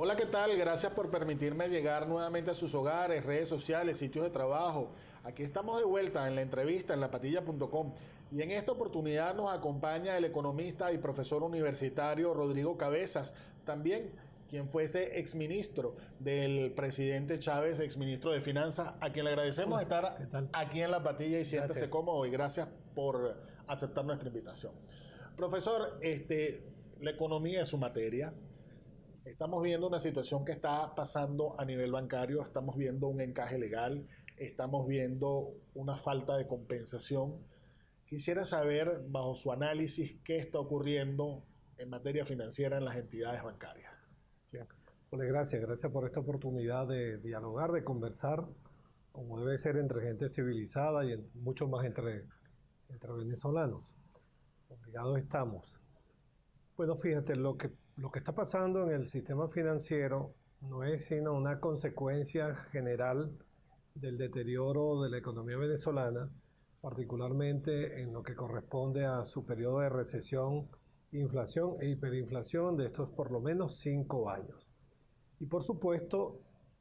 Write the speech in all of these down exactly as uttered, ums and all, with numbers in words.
Hola, ¿qué tal? Gracias por permitirme llegar nuevamente a sus hogares, redes sociales, sitios de trabajo. Aquí estamos de vuelta en la entrevista en la patilla punto com y en esta oportunidad nos acompaña el economista y profesor universitario Rodrigo Cabezas, también quien fuese exministro del presidente Chávez, exministro de Finanzas, a quien le agradecemos Hola, estar aquí en la patilla y siéntese gracias. cómodo y gracias por aceptar nuestra invitación. Profesor, este, la economía es su materia. Estamos viendo una situación que está pasando a nivel bancario, estamos viendo un encaje legal, estamos viendo una falta de compensación. Quisiera saber, bajo su análisis, qué está ocurriendo en materia financiera en las entidades bancarias. Sí. Pues gracias, gracias por esta oportunidad de dialogar, de conversar, como debe ser entre gente civilizada y en, mucho más entre, entre venezolanos. Obligados estamos. Bueno, fíjate, lo que, lo que está pasando en el sistema financiero no es sino una consecuencia general del deterioro de la economía venezolana, particularmente en lo que corresponde a su periodo de recesión, inflación e hiperinflación de estos por lo menos cinco años. Y por supuesto,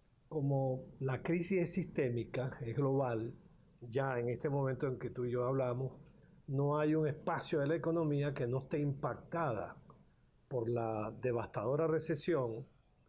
como la crisis es sistémica, es global, ya en este momento en que tú y yo hablamos, no hay un espacio de la economía que no esté impactada por la devastadora recesión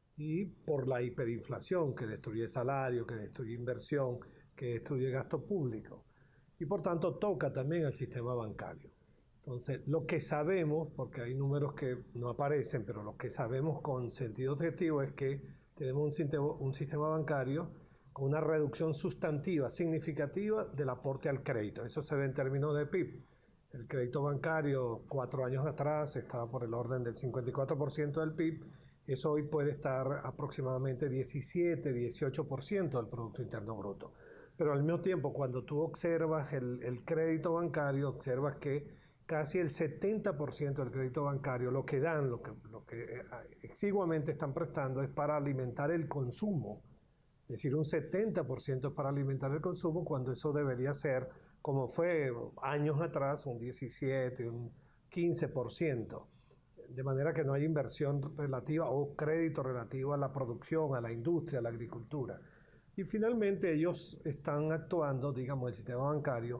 y por la hiperinflación que destruye salario, que destruye inversión, que destruye gasto público. Y por tanto toca también al sistema bancario. Entonces, lo que sabemos, porque hay números que no aparecen, pero lo que sabemos con sentido objetivo es que tenemos un sistema, un sistema bancario con una reducción sustantiva, significativa del aporte al crédito. Eso se ve en términos de P I B. El crédito bancario cuatro años atrás estaba por el orden del cincuenta y cuatro por ciento del P I B. Eso hoy puede estar aproximadamente diecisiete, dieciocho por ciento del Producto Interno Bruto. Pero al mismo tiempo, cuando tú observas el, el crédito bancario, observas que casi el setenta por ciento del crédito bancario, lo que dan, lo que, lo que exiguamente están prestando es para alimentar el consumo. Es decir, un setenta por ciento es para alimentar el consumo, cuando eso debería ser, como fue años atrás, un diecisiete, un quince por ciento. De manera que no hay inversión relativa o crédito relativo a la producción, a la industria, a la agricultura. Y finalmente ellos están actuando, digamos, el sistema bancario,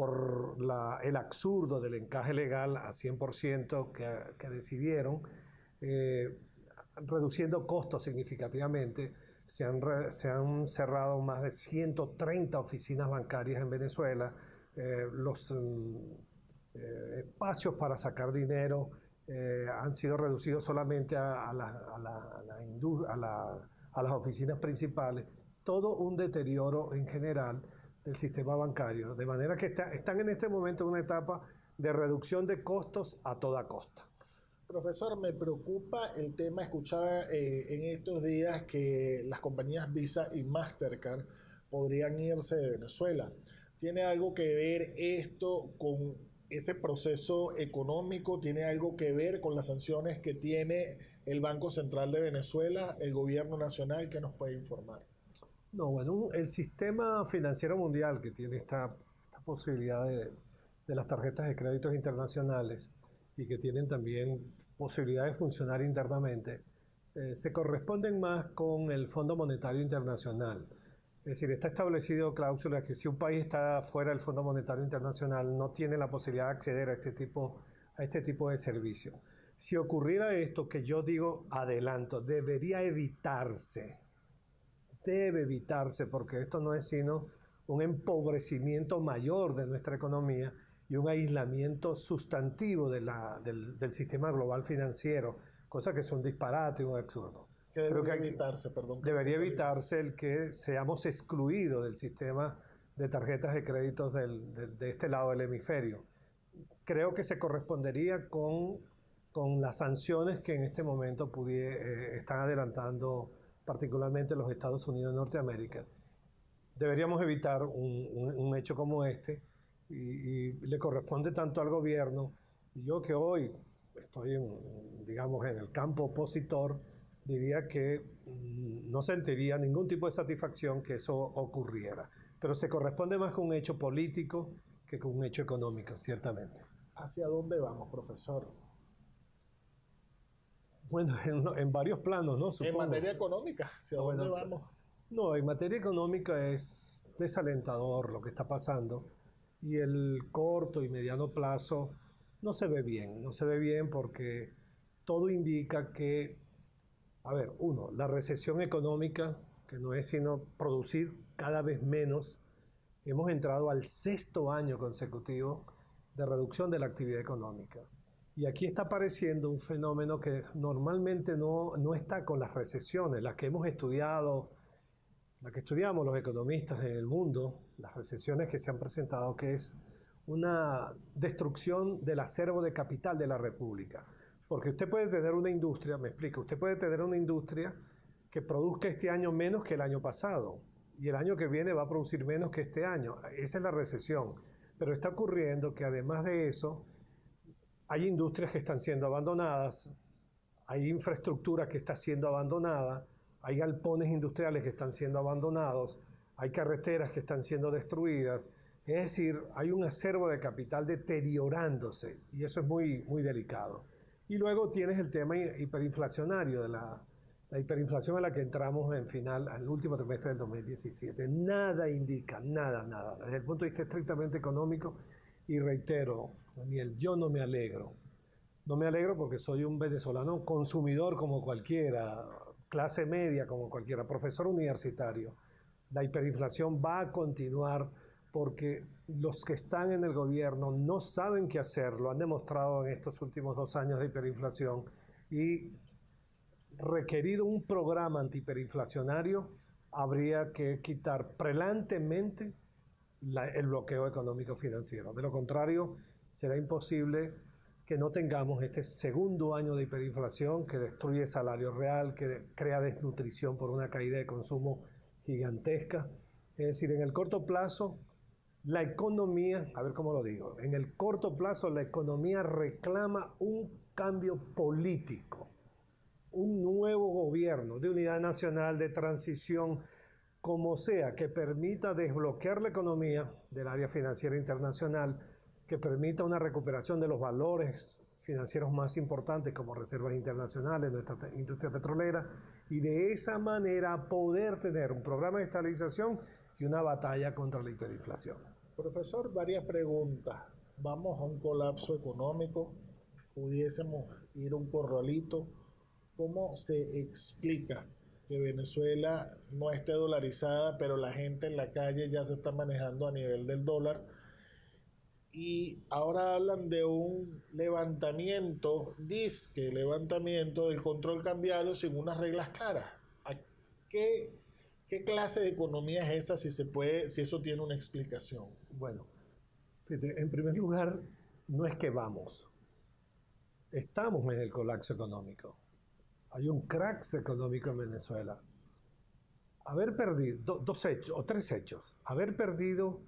por la, el absurdo del encaje legal a cien por ciento que, que decidieron, eh, reduciendo costos significativamente. Se han, re, se han cerrado más de ciento treinta oficinas bancarias en Venezuela. Eh, los eh, espacios para sacar dinero eh, han sido reducidos solamente a, a, la, a, la, a, la a, la, a las oficinas principales. Todo un deterioro en general del sistema bancario. De manera que está, están en este momento en una etapa de reducción de costos a toda costa. Profesor, me preocupa el tema. Escuchaba eh, en estos días que las compañías Visa y Mastercard podrían irse de Venezuela. ¿Tiene algo que ver esto con ese proceso económico? ¿Tiene algo que ver con las sanciones que tiene el Banco Central de Venezuela, el gobierno nacional? ¿Qué nos puede informar? No, bueno, el sistema financiero mundial que tiene esta, esta posibilidad de, de las tarjetas de créditos internacionales y que tienen también posibilidad de funcionar internamente, eh, se corresponden más con el Fondo Monetario Internacional. Es decir, está establecido cláusulas que si un país está fuera del Fondo Monetario Internacional no tiene la posibilidad de acceder a este tipo, a este tipo de servicio. Si ocurriera esto, que yo digo, adelanto, debería evitarse. Debe evitarse, porque esto no es sino un empobrecimiento mayor de nuestra economía y un aislamiento sustantivo de la, del, del sistema global financiero, cosa que es un disparate y un absurdo. ¿Qué debería que evitarse? Perdón. Debería evitarse el que seamos excluidos del sistema de tarjetas de créditos del, de, de este lado del hemisferio. Creo que se correspondería con, con las sanciones que en este momento pudie, eh, están adelantando particularmente los Estados Unidos de Norteamérica. Deberíamos evitar un, un, un hecho como este y, y le corresponde tanto al gobierno. Y yo que hoy estoy, en, digamos, en el campo opositor, diría que mmm, no sentiría ningún tipo de satisfacción que eso ocurriera. Pero se corresponde más con un hecho político que con un hecho económico, ciertamente. ¿Hacia dónde vamos, profesor? Bueno, en, en varios planos, ¿no? En materia económica, ¿hacia dónde bueno, vamos? No, en materia económica es desalentador lo que está pasando y el corto y mediano plazo no se ve bien, no se ve bien porque todo indica que, a ver, uno, la recesión económica, que no es sino producir cada vez menos, hemos entrado al sexto año consecutivo de reducción de la actividad económica. Y aquí está apareciendo un fenómeno que normalmente no, no está con las recesiones, las que hemos estudiado, las que estudiamos los economistas en el mundo, las recesiones que se han presentado, que es una destrucción del acervo de capital de la República. Porque usted puede tener una industria, me explico, usted puede tener una industria que produzca este año menos que el año pasado, y el año que viene va a producir menos que este año. Esa es la recesión. Pero está ocurriendo que además de eso, hay industrias que están siendo abandonadas, hay infraestructura que está siendo abandonada, hay galpones industriales que están siendo abandonados, hay carreteras que están siendo destruidas. Es decir, hay un acervo de capital deteriorándose y eso es muy, muy delicado. Y luego tienes el tema hiperinflacionario, de la, la hiperinflación a la que entramos en final, al último trimestre del dos mil diecisiete. Nada indica, nada, nada, desde el punto de vista estrictamente económico. Y reitero, Daniel, yo no me alegro. No me alegro porque soy un venezolano consumidor como cualquiera, clase media como cualquiera, profesor universitario. La hiperinflación va a continuar porque los que están en el gobierno no saben qué hacer, lo han demostrado en estos últimos dos años de hiperinflación y requerido un programa antihiperinflacionario, habría que quitar prelantemente La, el bloqueo económico financiero. De lo contrario, será imposible que no tengamos este segundo año de hiperinflación que destruye salario real, que crea desnutrición por una caída de consumo gigantesca. Es decir, en el corto plazo, la economía, a ver cómo lo digo, en el corto plazo la economía reclama un cambio político, un nuevo gobierno de unidad nacional, de transición, como sea, que permita desbloquear la economía del área financiera internacional, que permita una recuperación de los valores financieros más importantes como reservas internacionales, nuestra industria petrolera, y de esa manera poder tener un programa de estabilización y una batalla contra la hiperinflación. Profesor, varias preguntas. Vamos a un colapso económico, pudiésemos ir a un corralito. ¿Cómo se explica que Venezuela no esté dolarizada, pero la gente en la calle ya se está manejando a nivel del dólar? Y ahora hablan de un levantamiento, disque levantamiento del control cambiario sin unas reglas claras. ¿A qué, qué clase de economía es esa, si se puede, si eso tiene una explicación? Bueno, en primer lugar, no es que vamos, estamos en el colapso económico. Hay un crack económico en Venezuela. Haber perdido, do, dos hechos, o tres hechos, haber perdido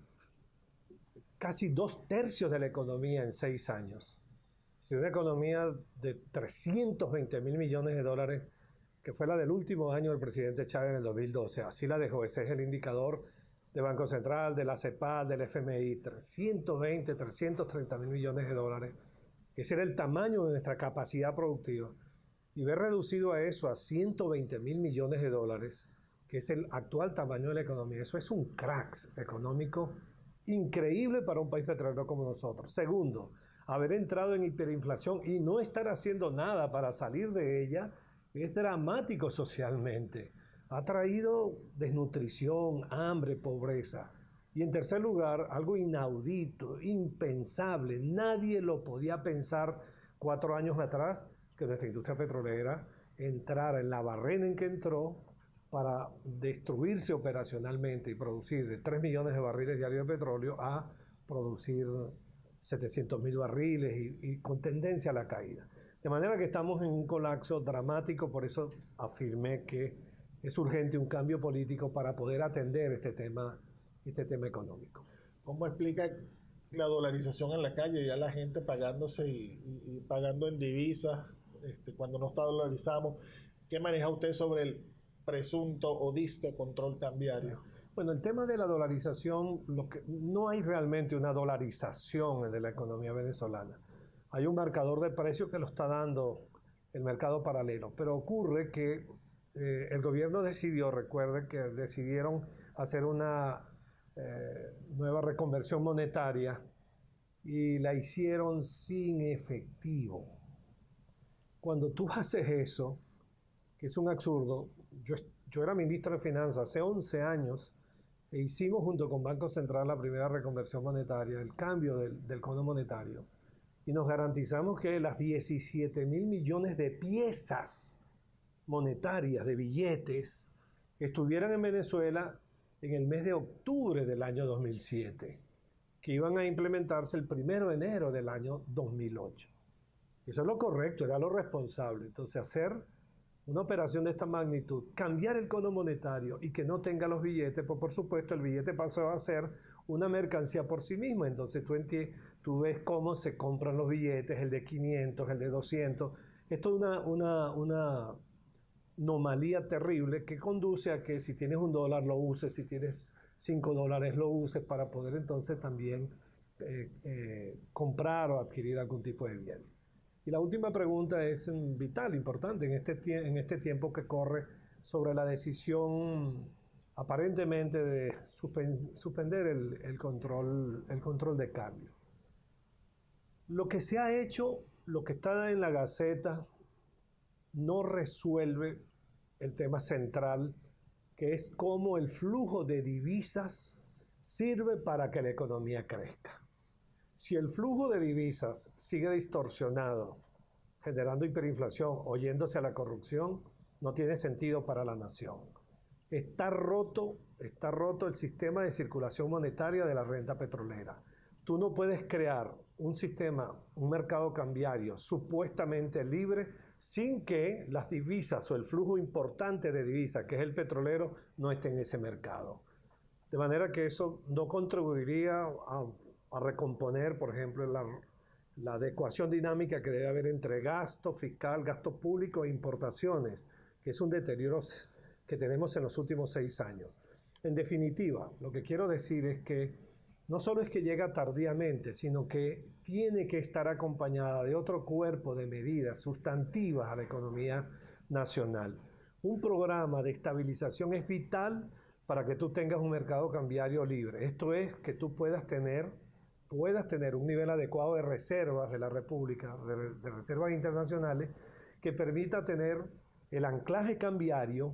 casi dos tercios de la economía en seis años. Si una economía de trescientos veinte mil millones de dólares, que fue la del último año del presidente Chávez en el dos mil doce, así la dejó, ese es el indicador del Banco Central, de la CEPAL, del F M I, trescientos veinte, trescientos treinta mil millones de dólares. Ese era el tamaño de nuestra capacidad productiva. Y ver reducido a eso, a ciento veinte mil millones de dólares, que es el actual tamaño de la economía, eso es un crack económico increíble para un país petrolero como nosotros. Segundo, haber entrado en hiperinflación y no estar haciendo nada para salir de ella es dramático socialmente. Ha traído desnutrición, hambre, pobreza. Y en tercer lugar, algo inaudito, impensable, nadie lo podía pensar cuatro años atrás, que nuestra industria petrolera entrara en la barrena en que entró para destruirse operacionalmente y producir de tres millones de barriles diarios de petróleo a producir setecientos mil barriles y, y con tendencia a la caída. De manera que estamos en un colapso dramático, por eso afirmé que es urgente un cambio político para poder atender este tema, este tema económico. ¿Cómo explica la dolarización en la calle? Ya la gente pagándose y, y, y pagando en divisas. Este, cuando no está dolarizamos, ¿qué maneja usted sobre el presunto o disque control cambiario? Bueno, el tema de la dolarización, lo que, no hay realmente una dolarización de la economía venezolana. Hay un marcador de precios que lo está dando el mercado paralelo. Pero ocurre que eh, el gobierno decidió, recuerden que decidieron hacer una eh, nueva reconversión monetaria y la hicieron sin efectivo. Cuando tú haces eso, que es un absurdo, yo, yo era ministro de Finanzas hace once años e hicimos junto con Banco Central la primera reconversión monetaria, el cambio del, del cono monetario, y nos garantizamos que las diecisiete mil millones de piezas monetarias, de billetes, estuvieran en Venezuela en el mes de octubre del año dos mil siete, que iban a implementarse el primero de enero del año dos mil ocho. Eso es lo correcto, era lo responsable. Entonces, hacer una operación de esta magnitud, cambiar el cono monetario y que no tenga los billetes, pues por supuesto el billete pasó a ser una mercancía por sí mismo. Entonces tú, tú ves cómo se compran los billetes, el de quinientos, el de doscientos. Esto es una, una, una anomalía terrible que conduce a que si tienes un dólar lo uses, si tienes cinco dólares lo uses para poder entonces también eh, eh, comprar o adquirir algún tipo de bien. Y la última pregunta es vital, importante en este, en este tiempo que corre sobre la decisión aparentemente de suspend, suspender el, el, control, el control de cambio. Lo que se ha hecho, lo que está en la Gaceta, no resuelve el tema central, que es cómo el flujo de divisas sirve para que la economía crezca. Si el flujo de divisas sigue distorsionado, generando hiperinflación o yéndose a la corrupción, no tiene sentido para la nación. Está roto, está roto el sistema de circulación monetaria de la renta petrolera. Tú no puedes crear un sistema, un mercado cambiario supuestamente libre sin que las divisas o el flujo importante de divisas, que es el petrolero, no esté en ese mercado. De manera que eso no contribuiría a a recomponer, por ejemplo, la, la adecuación dinámica que debe haber entre gasto fiscal, gasto público e importaciones, que es un deterioro que tenemos en los últimos seis años. En definitiva, lo que quiero decir es que no solo es que llega tardíamente, sino que tiene que estar acompañada de otro cuerpo de medidas sustantivas a la economía nacional. Un programa de estabilización es vital para que tú tengas un mercado cambiario libre. Esto es que tú puedas tener puedas tener un nivel adecuado de reservas de la República, de, de reservas internacionales, que permita tener el anclaje cambiario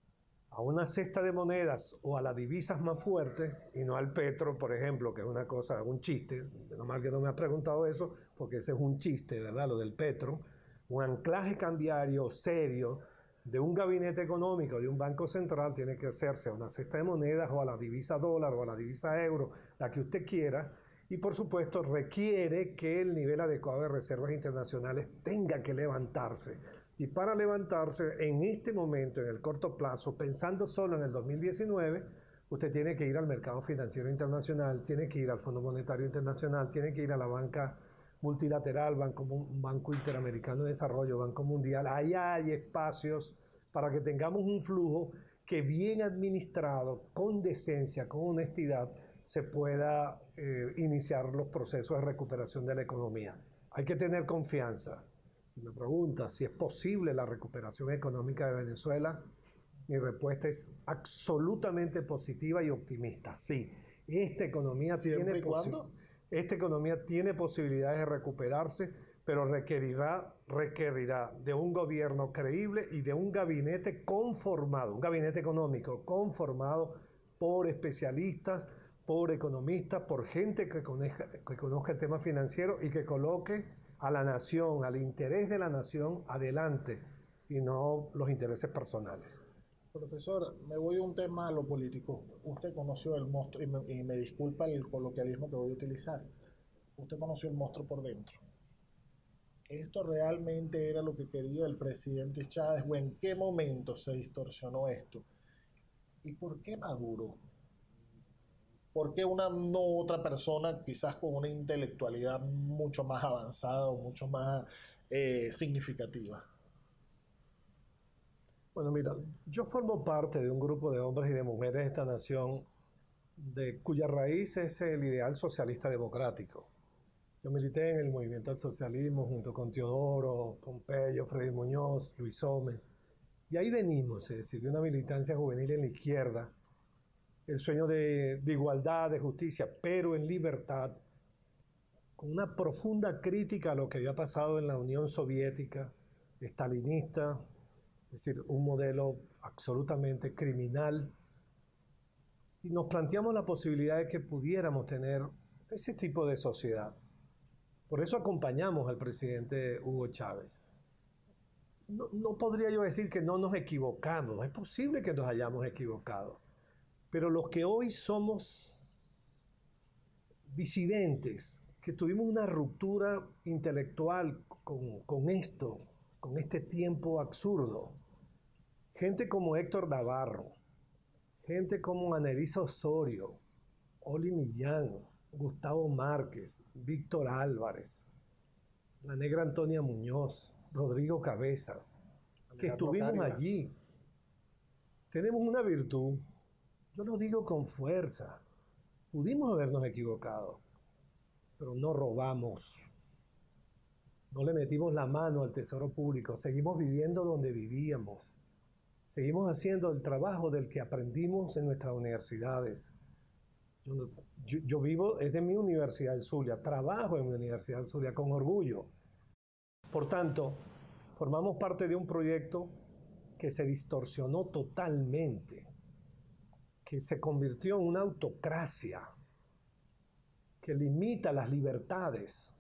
a una cesta de monedas o a las divisas más fuertes y no al petro, por ejemplo, que es una cosa, un chiste. Menos mal que no me has preguntado eso, porque ese es un chiste, ¿verdad? Lo del petro. Un anclaje cambiario serio de un gabinete económico, de un banco central, tiene que hacerse a una cesta de monedas o a la divisa dólar o a la divisa euro, la que usted quiera. Y por supuesto requiere que el nivel adecuado de reservas internacionales tenga que levantarse. Y para levantarse en este momento, en el corto plazo, pensando solo en el dos mil diecinueve, usted tiene que ir al mercado financiero internacional, tiene que ir al Fondo Monetario Internacional, tiene que ir a la banca multilateral, Banco, Banco Interamericano de Desarrollo, Banco Mundial. Allá hay espacios para que tengamos un flujo que bien administrado, con decencia, con honestidad, se pueda eh, iniciar los procesos de recuperación de la economía. Hay que tener confianza. Si me preguntas si es posible la recuperación económica de Venezuela, mi respuesta es absolutamente positiva y optimista. Sí, esta economía, tiene, esta economía tiene posibilidades de recuperarse, pero requerirá, requerirá de un gobierno creíble y de un gabinete conformado, un gabinete económico conformado por especialistas, por economistas, por gente que conozca, que conozca el tema financiero y que coloque a la nación, al interés de la nación adelante y no los intereses personales. Profesor, me voy a un tema a lo político. Usted conoció el monstruo, y me, y me disculpa el coloquialismo que voy a utilizar, usted conoció el monstruo por dentro. ¿Esto realmente era lo que quería el presidente Chávez o en qué momento se distorsionó esto? ¿Y por qué Maduro? ¿Por qué una no otra persona quizás con una intelectualidad mucho más avanzada o mucho más eh, significativa? Bueno, mira, yo formo parte de un grupo de hombres y de mujeres de esta nación de cuya raíz es el ideal socialista democrático. Yo milité en el movimiento al socialismo junto con Teodoro, Pompeyo, Freddy Muñoz, Luis Sommer. Y ahí venimos, es decir, de una militancia juvenil en la izquierda, el sueño de, de igualdad, de justicia, pero en libertad, con una profunda crítica a lo que había pasado en la Unión Soviética, estalinista, es decir, un modelo absolutamente criminal. Y nos planteamos la posibilidad de que pudiéramos tener ese tipo de sociedad. Por eso acompañamos al presidente Hugo Chávez. No, no podría yo decir que no nos equivocamos, es posible que nos hayamos equivocado, pero los que hoy somos disidentes, que tuvimos una ruptura intelectual con, con esto, con este tiempo absurdo, gente como Héctor Navarro, gente como Annelisa Osorio, Oli Millán, Gustavo Márquez, Víctor Álvarez, la negra Antonia Muñoz, Rodrigo Cabezas, que estuvimos allí. Tenemos una virtud, yo lo digo con fuerza, pudimos habernos equivocado, pero no robamos, no le metimos la mano al tesoro público, seguimos viviendo donde vivíamos, seguimos haciendo el trabajo del que aprendimos en nuestras universidades. Yo, no, yo, yo vivo, es de mi Universidad del Zulia, trabajo en mi Universidad del Zulia con orgullo. Por tanto, formamos parte de un proyecto que se distorsionó totalmente, que se convirtió en una autocracia, que limita las libertades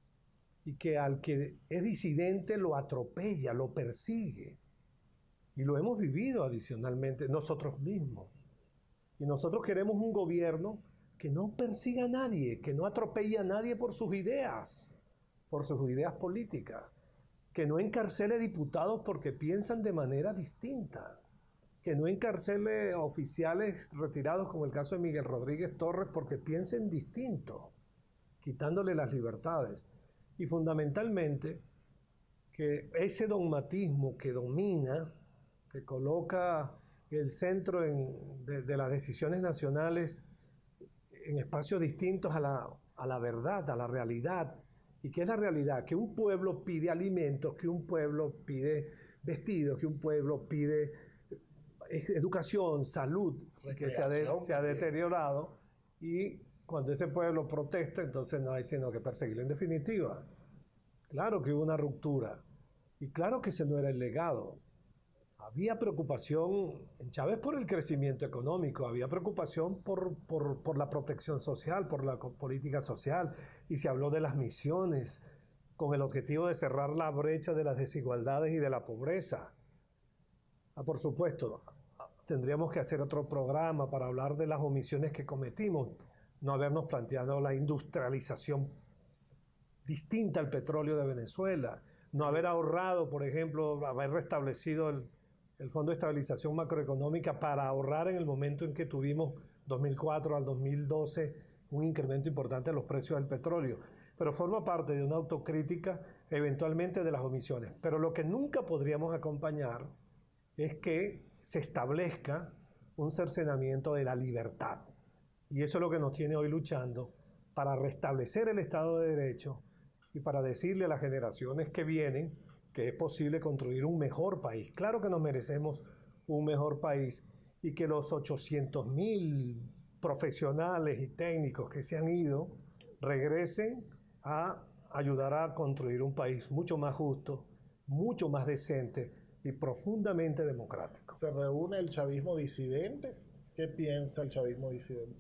y que al que es disidente lo atropella, lo persigue. Y lo hemos vivido adicionalmente nosotros mismos. Y nosotros queremos un gobierno que no persiga a nadie, que no atropelle a nadie por sus ideas, por sus ideas políticas, que no encarcele diputados porque piensan de manera distinta, que no encarcele oficiales retirados como el caso de Miguel Rodríguez Torres porque piensen distinto, quitándole las libertades. Y fundamentalmente que ese dogmatismo que domina, que coloca el centro en, de, de las decisiones nacionales en espacios distintos a la, a la verdad, a la realidad. ¿Y qué es la realidad? Que un pueblo pide alimentos, que un pueblo pide vestidos, que un pueblo pide educación, salud, que se ha, de, se ha deteriorado, y cuando ese pueblo protesta, entonces no hay sino que perseguirlo en definitiva. Claro que hubo una ruptura, y claro que ese no era el legado. Había preocupación en Chávez por el crecimiento económico, había preocupación por, por, por la protección social, por la política social, y se habló de las misiones con el objetivo de cerrar la brecha de las desigualdades y de la pobreza. Ah, por supuesto, tendríamos que hacer otro programa para hablar de las omisiones que cometimos, no habernos planteado la industrialización distinta al petróleo de Venezuela, no haber ahorrado, por ejemplo, haber restablecido el el Fondo de Estabilización Macroeconómica para ahorrar en el momento en que tuvimos dos mil cuatro al dos mil doce un incremento importante de los precios del petróleo. Pero forma parte de una autocrítica eventualmente de las omisiones. Pero lo que nunca podríamos acompañar es que se establezca un cercenamiento de la libertad. Y eso es lo que nos tiene hoy luchando para restablecer el Estado de Derecho y para decirle a las generaciones que vienen que es posible construir un mejor país. Claro que nos merecemos un mejor país y que los ochocientos mil profesionales y técnicos que se han ido regresen a ayudar a construir un país mucho más justo, mucho más decente y profundamente democrático. ¿Se reúne el chavismo disidente? ¿Qué piensa el chavismo disidente?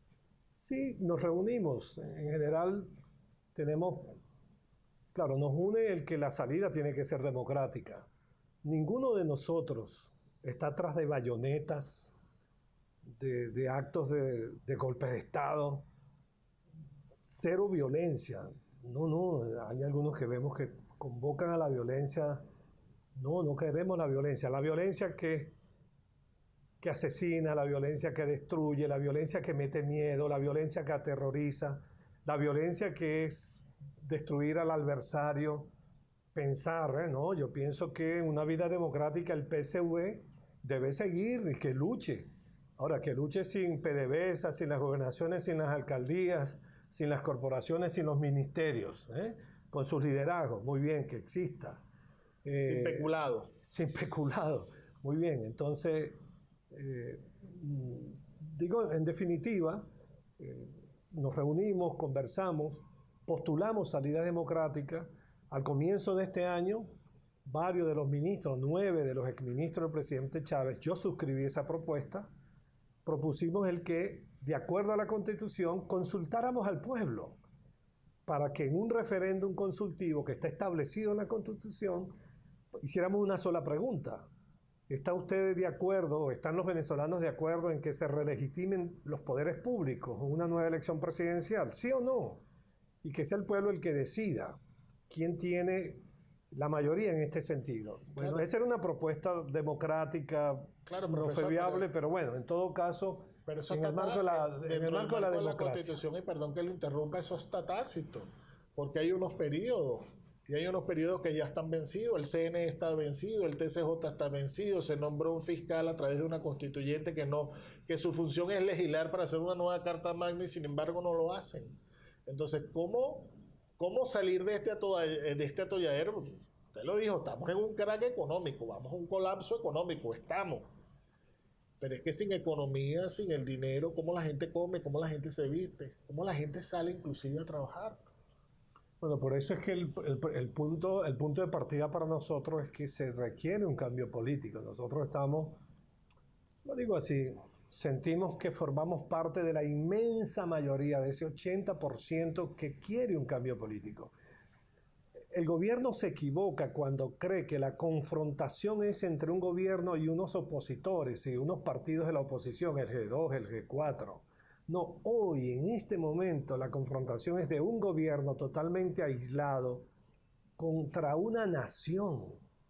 Sí, nos reunimos. En general tenemos... Claro, nos une el que la salida tiene que ser democrática. Ninguno de nosotros está atrás de bayonetas, de, de actos de, de golpes de Estado. Cero violencia. No, no, hay algunos que vemos que convocan a la violencia. No, no queremos la violencia. La violencia que, que asesina, la violencia que destruye, la violencia que mete miedo, la violencia que aterroriza, la violencia que es destruir al adversario, pensar, ¿eh? No, yo pienso que en una vida democrática el P S V debe seguir y que luche. Ahora, que luche sin PDVSA, sin las gobernaciones, sin las alcaldías, sin las corporaciones, sin los ministerios, ¿eh? Con sus liderazgos, muy bien, que exista. Eh, sin peculado. Sin peculado, muy bien. Entonces, eh, digo, en definitiva, eh, nos reunimos, conversamos, postulamos salida democrática. Al comienzo de este año, varios de los ministros, nueve de los exministros del presidente Chávez, yo suscribí esa propuesta, propusimos el que, de acuerdo a la Constitución, consultáramos al pueblo para que en un referéndum consultivo que está establecido en la Constitución, hiciéramos una sola pregunta. ¿Está usted de acuerdo, o están los venezolanos de acuerdo en que se relegitimen los poderes públicos en una nueva elección presidencial? ¿Sí o no? Y que sea el pueblo el que decida quién tiene la mayoría en este sentido. Bueno, claro. Esa era una propuesta democrática, claro, no fue viable, pero, pero bueno, en todo caso, pero eso en, está el marco de la, en el marco de la democracia. La Constitución, y perdón que lo interrumpa, eso está tácito, porque hay unos periodos, y hay unos periodos que ya están vencidos, el C N E está vencido, el T C J está vencido, se nombró un fiscal a través de una constituyente que, no, que su función es legislar para hacer una nueva Carta Magna y sin embargo no lo hacen. Entonces, ¿cómo, cómo salir de este, de este atolladero? Usted lo dijo, estamos en un crack económico, vamos a un colapso económico, estamos. Pero es que sin economía, sin el dinero, ¿cómo la gente come? ¿Cómo la gente se viste? ¿Cómo la gente sale inclusive a trabajar? Bueno, por eso es que el, el, el, punto, el punto de partida para nosotros es que se requiere un cambio político. Nosotros estamos, lo digo así, sentimos que formamos parte de la inmensa mayoría de ese ochenta por ciento que quiere un cambio político. El gobierno se equivoca cuando cree que la confrontación es entre un gobierno y unos opositores y unos partidos de la oposición, el G dos, el G cuatro. No, hoy, en este momento, la confrontación es de un gobierno totalmente aislado contra una nación.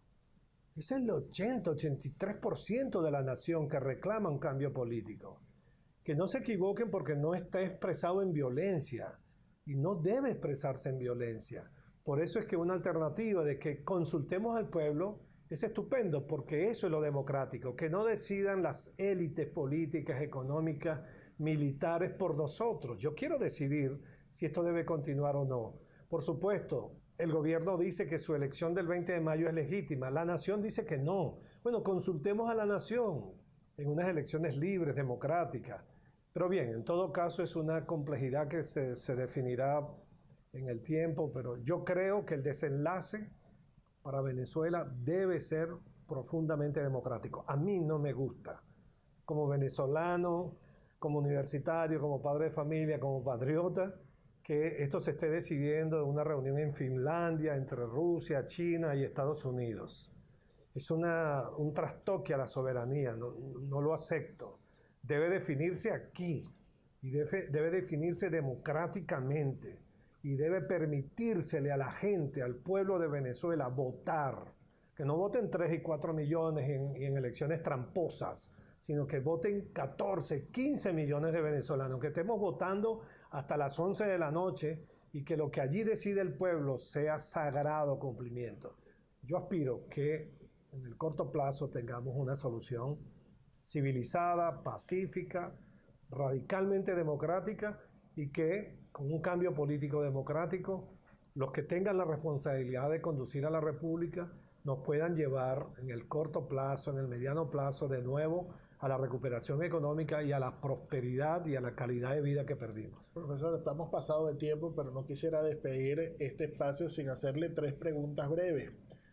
Es el ochenta, ochenta y tres por ciento de la nación que reclama un cambio político. Que no se equivoquen porque no está expresado en violencia y no debe expresarse en violencia. Por eso es que una alternativa de que consultemos al pueblo es estupendo, porque eso es lo democrático, que no decidan las élites políticas, económicas, militares por nosotros. Yo quiero decidir si esto debe continuar o no. Por supuesto, el gobierno dice que su elección del veinte de mayo es legítima, la nación dice que no. Bueno, consultemos a la nación en unas elecciones libres, democráticas. Pero bien, en todo caso es una complejidad que se, se definirá en el tiempo, pero yo creo que el desenlace para Venezuela debe ser profundamente democrático. A mí no me gusta, como venezolano, como universitario, como padre de familia, como patriota, que esto se esté decidiendo en una reunión en Finlandia entre Rusia, China y Estados Unidos. Es una, un trastoque a la soberanía, no, no lo acepto. Debe definirse aquí y debe, debe definirse democráticamente. Y debe permitírsele a la gente, al pueblo de Venezuela, votar. Que no voten tres y cuatro millones en, en elecciones tramposas, sino que voten catorce, quince millones de venezolanos, que estemos votando hasta las once de la noche y que lo que allí decide el pueblo sea sagrado cumplimiento. Yo aspiro que en el corto plazo tengamos una solución civilizada, pacífica, radicalmente democrática, y que con un cambio político democrático, los que tengan la responsabilidad de conducir a la República nos puedan llevar en el corto plazo, en el mediano plazo, de nuevo a la recuperación económica y a la prosperidad y a la calidad de vida que perdimos. Profesor, estamos pasados de tiempo, pero no quisiera despedir este espacio sin hacerle tres preguntas breves.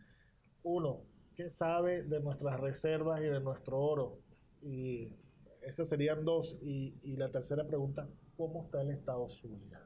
Uno, ¿qué sabe de nuestras reservas y de nuestro oro? Y esas serían dos. Y, y la tercera pregunta, ¿cómo está el estado Zulia?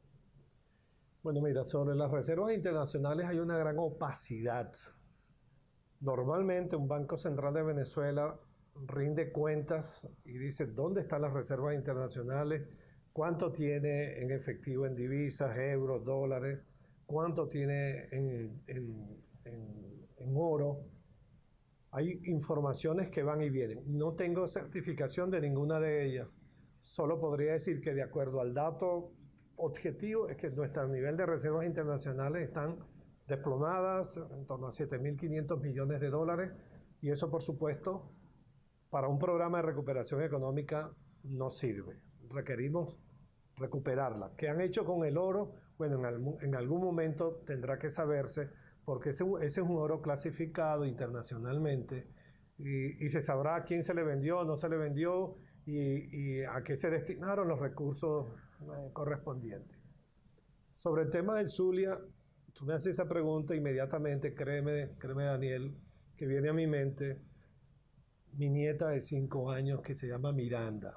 Bueno, mira, sobre las reservas internacionales hay una gran opacidad. Normalmente un Banco Central de Venezuela rinde cuentas y dice dónde están las reservas internacionales, cuánto tiene en efectivo en divisas, euros, dólares, cuánto tiene en, en, en, en oro. Hay informaciones que van y vienen. No tengo certificación de ninguna de ellas. Solo podría decir que de acuerdo al dato objetivo es que nuestro nivel de reservas internacionales están desplomadas en torno a siete mil quinientos millones de dólares, y eso por supuesto para un programa de recuperación económica no sirve. Requerimos recuperarla. ¿Qué han hecho con el oro? Bueno, en, algún, en algún momento tendrá que saberse, porque ese, ese es un oro clasificado internacionalmente y, y se sabrá a quién se le vendió, no se le vendió y, y a qué se destinaron los recursos eh, correspondientes. Sobre el tema del Zulia, tú me haces esa pregunta inmediatamente, créeme, créeme Daniel, que viene a mi mente mi nieta de cinco años que se llama Miranda.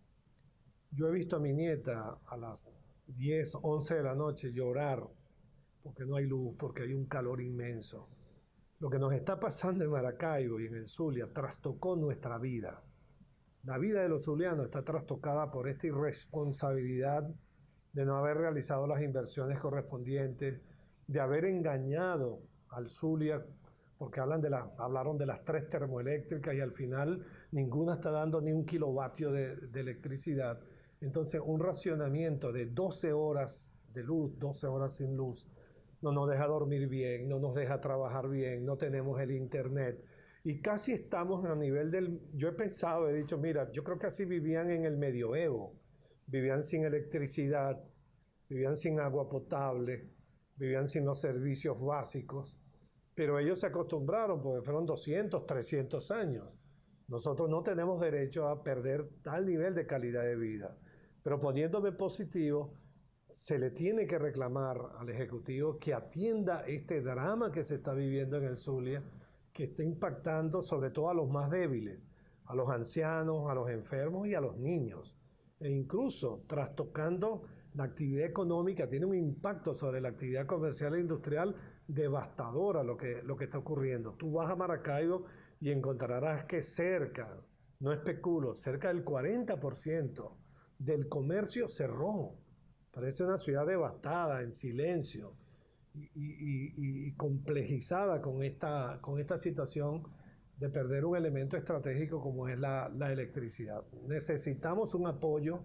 Yo he visto a mi nieta a las diez, once de la noche llorar porque no hay luz, porque hay un calor inmenso. Lo que nos está pasando en Maracaibo y en el Zulia trastocó nuestra vida. La vida de los zulianos está trastocada por esta irresponsabilidad de no haber realizado las inversiones correspondientes, de haber engañado al Zulia, porque hablan de la, hablaron de las tres termoeléctricas y al final ninguna está dando ni un kilovatio de, de electricidad. Entonces un racionamiento de doce horas de luz, doce horas sin luz, no nos deja dormir bien, no nos deja trabajar bien, no tenemos el internet. Y casi estamos a nivel del... Yo he pensado, he dicho, mira, yo creo que así vivían en el medioevo. Vivían sin electricidad, vivían sin agua potable, vivían sin los servicios básicos. Pero ellos se acostumbraron porque fueron doscientos, trescientos años. Nosotros no tenemos derecho a perder tal nivel de calidad de vida. Pero poniéndome positivo, se le tiene que reclamar al Ejecutivo que atienda este drama que se está viviendo en el Zulia, que está impactando sobre todo a los más débiles, a los ancianos, a los enfermos y a los niños. E incluso trastocando la actividad económica, tiene un impacto sobre la actividad comercial e industrial devastadora lo que, lo que está ocurriendo. Tú vas a Maracaibo y encontrarás que cerca, no especulo, cerca del cuarenta por ciento del comercio cerró. Parece una ciudad devastada, en silencio y, y, y, y complejizada con esta, con esta situación de perder un elemento estratégico como es la, la electricidad. Necesitamos un apoyo.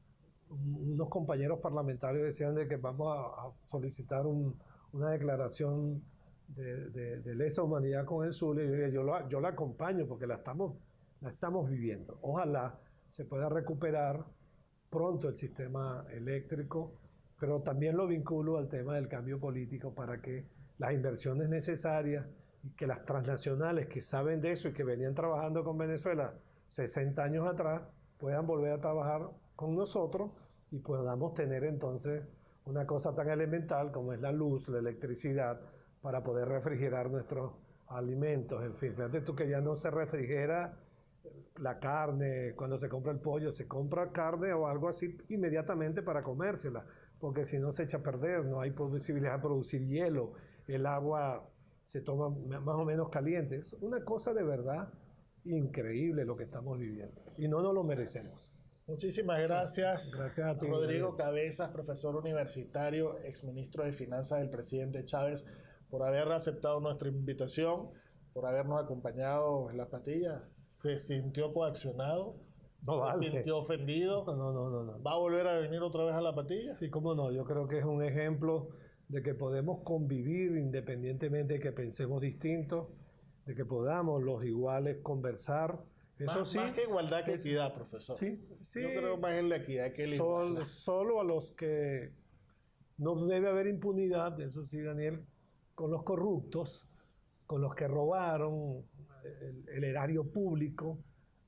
Unos compañeros parlamentarios decían de que vamos a, a solicitar un, una declaración de, de, de lesa humanidad con el Zulia. Y yo, yo, la, yo la acompaño porque la estamos, la estamos viviendo. Ojalá se pueda recuperar pronto el sistema eléctrico, pero también lo vinculo al tema del cambio político para que las inversiones necesarias y que las transnacionales que saben de eso y que venían trabajando con Venezuela sesenta años atrás puedan volver a trabajar con nosotros y podamos tener entonces una cosa tan elemental como es la luz, la electricidad, para poder refrigerar nuestros alimentos. En fin, fíjate tú que ya no se refrigera la carne, cuando se compra el pollo, se compra carne o algo así inmediatamente para comérsela, porque si no se echa a perder, no hay posibilidad de producir hielo, el agua se toma más o menos caliente. Es una cosa de verdad increíble lo que estamos viviendo y no nos lo merecemos. Muchísimas gracias, gracias a ti, Rodrigo Cabezas, profesor universitario, exministro de Finanzas del presidente Chávez, por haber aceptado nuestra invitación, por habernos acompañado en las pastillas. ¿Se sintió coaccionado? No, ¿Se vale. sintió ofendido? No, no, no, no, no. ¿Va a volver a venir otra vez a la patilla? Sí, cómo no. Yo creo que es un ejemplo de que podemos convivir independientemente de que pensemos distinto, de que podamos los iguales conversar. Eso más, sí. Más que igualdad que equidad, profesor. Sí, sí. Yo creo más en la equidad que la Sol, igualdad. Solo a los que no debe haber impunidad, eso sí, Daniel, con los corruptos, con los que robaron el, el erario público,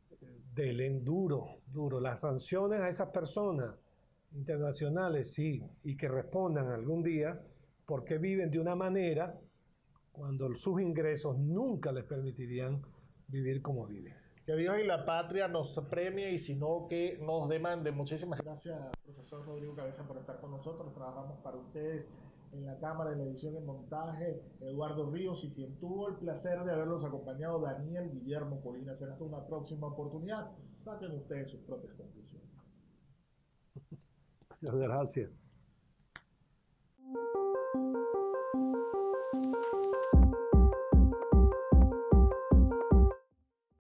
del duro, duro. Las sanciones a esas personas internacionales, sí, y que respondan algún día porque viven de una manera cuando sus ingresos nunca les permitirían vivir como viven. Que Dios y la patria nos premie y si no que nos demande. Muchísimas gracias, profesor Rodrigo Cabezas, por estar con nosotros. Trabajamos para ustedes en la cámara, en la edición y montaje, Eduardo Ríos, y quien tuvo el placer de haberlos acompañado, Daniel Guillermo Colina. Será hasta una próxima oportunidad. Saquen ustedes sus propias conclusiones. Muchas gracias.